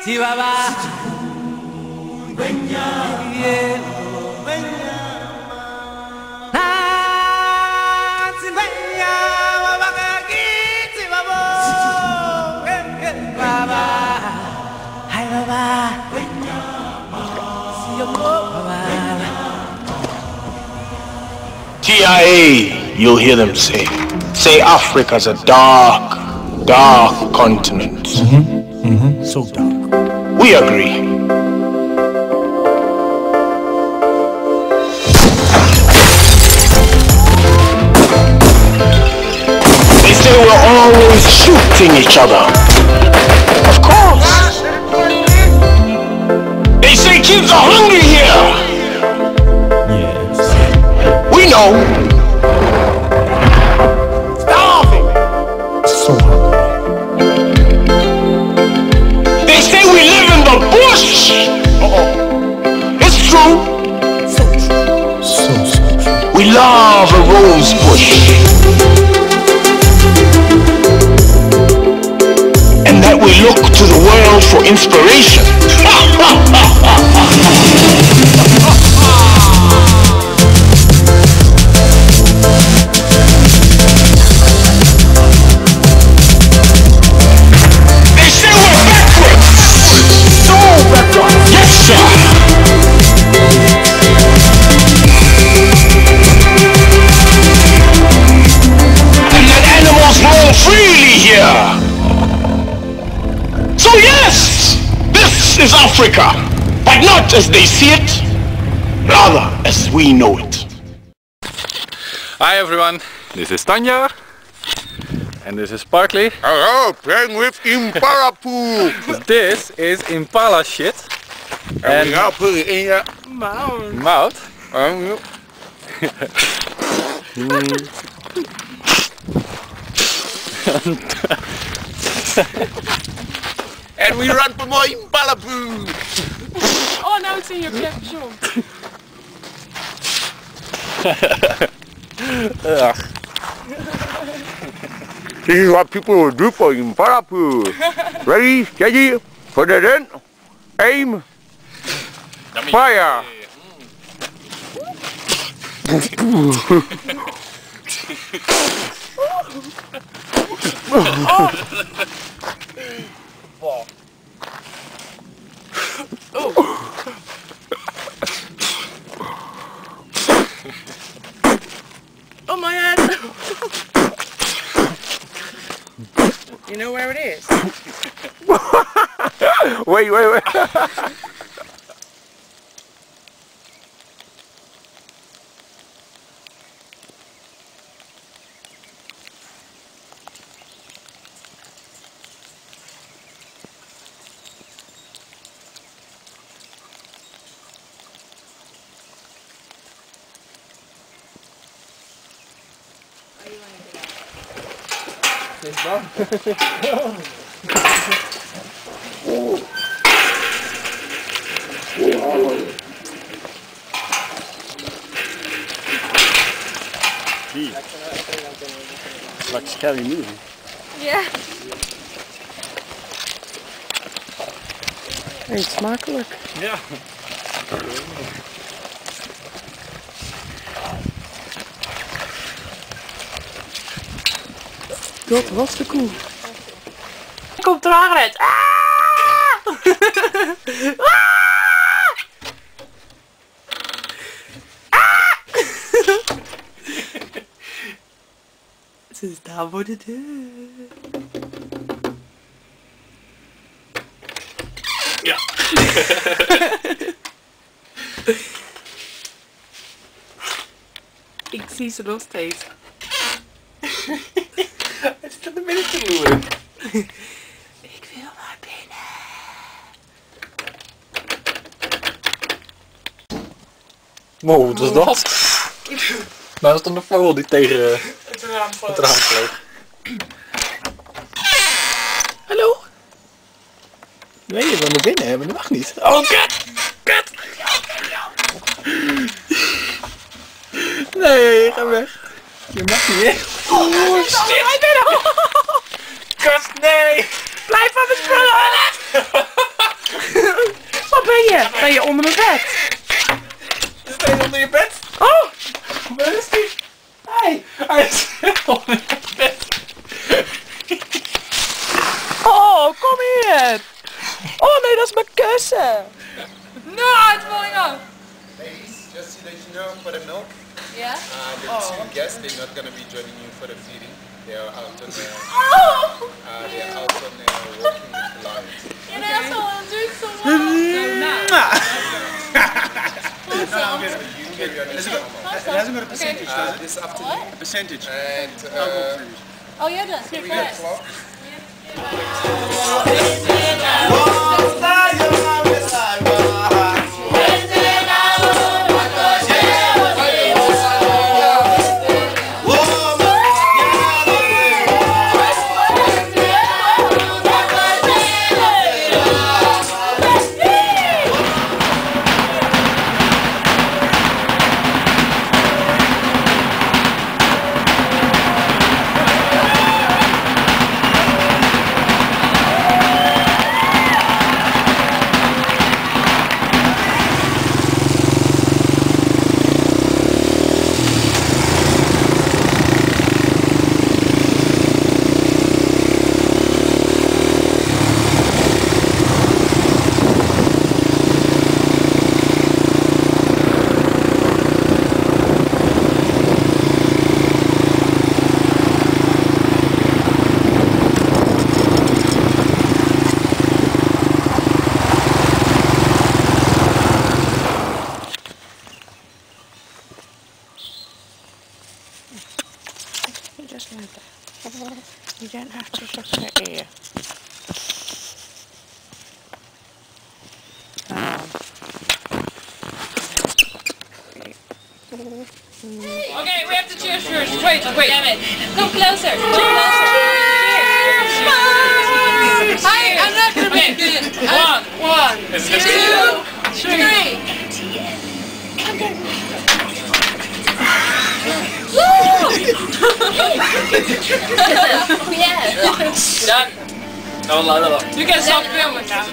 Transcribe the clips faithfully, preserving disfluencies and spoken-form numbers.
Chihuahua. T I A, you'll hear them say. Say Africa's a dark, dark continent. Mm-hmm. Mm-hmm. So dark. We agree. They say we're always shooting each other. Of course. They say kids are hungry here. Yes. We know. Starving. So hungry. They say we live in the bush. Uh-oh. It's true. So true. So, so true. We love a rose bush. And that we look to the world for inspiration. They say we're backwards. So backwards. Yes, sir. And that animals roam freely here. So yes, this is Africa, but not as they see it, rather as we know it. Hi everyone, this is Tanya, and this is Sparkly. Hello, playing with Impala poo. This is Impala shit. And, And we now put it in your mouth. Mouth. um, and we run for more Impala poo. Oh, now it's in your capsule. This is what people will do for Impala poo. Ready, steady, put it in, aim, fire. Oh my head. You know where it is? Wait, wait, wait. It's like a scary movie. Ja. Eet smakelijk. Ja. Dat was de koe. Komt er aangerend. Ah! Ze is daar voor de deur. Ja. Ik zie ze nog steeds. Hij zit in de midden te loeren. Ik wil naar binnen. Wow, wat is dat? Nou, dat is dan de vogel die tegen Het raam het raam vloog. Hallo? Nee, je wil naar binnen hebben, dat mag niet. Oh, kut! Kut! Nee, ga weg. Je mag niet weg. Oh, shit! Kut, nee! Blijf van mijn spullen af! They are out on the, Oh! uh, they are out on uh, walking with the lions. An asshole, I'm doing so well. You carry on this It hasn't got a percentage, uh, does it? this afternoon. A percentage. And uh, Oh, you're done. Here three first. o'clock. Just like that. You don't have to look at ear. Okay, we have to cheers first. Wait, wait. Damn it. Come closer. Come closer. Cheers. Hi, I'm not gonna make it. One, one, two, three. Yeah. Done. You can stop filming now.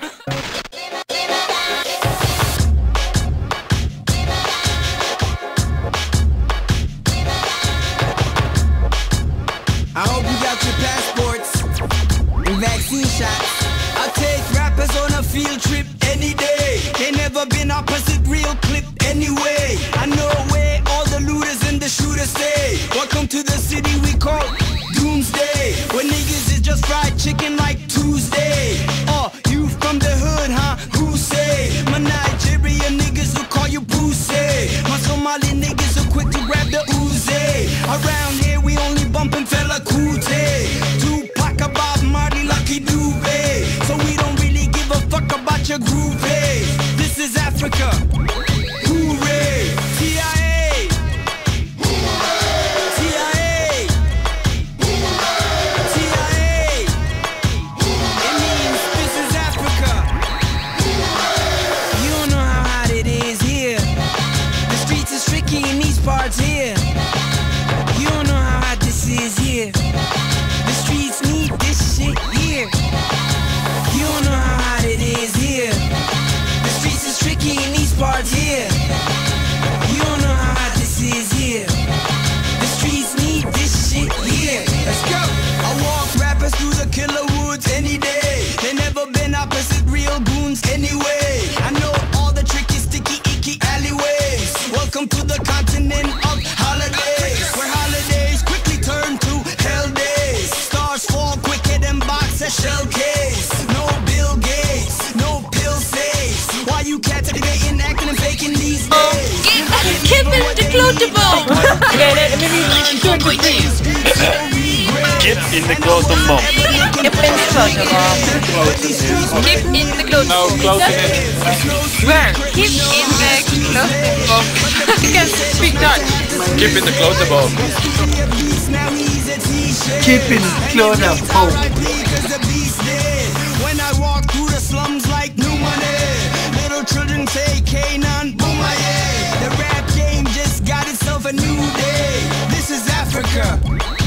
I hope you got your passports and vaccine shots. I'll take rappers on a field trip any day. They never been opposite real clip anyway. I know where all the looters and the shooters stay. Welcome to the city we call Doomsday, where niggas is just fried chicken like Tuesday. Oh, you from the hood, huh? Who say? My Nigerian niggas will call you Pussy. My Somali niggas are quick to grab the Uzi. Around here we only bumpin' Fela Kuti, Tupac, Bob Marley, Lucky Dube. So we don't really give a fuck about your groupie. This is Africa. Hooray! T I A! T I A! T I A! It means this is Africa. You don't know how hot it is here. The streets is tricky in these parts here. You don't know how hot this is here. The streets need this shit here. You don't know how hot it is here. The streets is tricky in these parts here. You don't know how hot this is here. The streets need this shit here. Let's go. I walk rappers through the killer woods any day. They never been opposite real goons anyway. I know all the tricky, sticky, icky alleyways. Welcome to the continent of holidays, where holidays quickly turn to hell days. Stars fall quicker than box a shell case. No Bill Gates, no pill saves. Why you cats debating, acting and faking these days? Keep it declotable. Okay, let me do it with these. Get in the clothing bomb. Keep in the clotable. Keep in the clothes. No, close it. Where? Keep in the clothes. You can speak Dutch. Keep in the clothing bomb. Keep in clotable. When I walk through the slums like new money, little children say Canaan, Boomaye. The rap game just got itself a new day. This is Africa.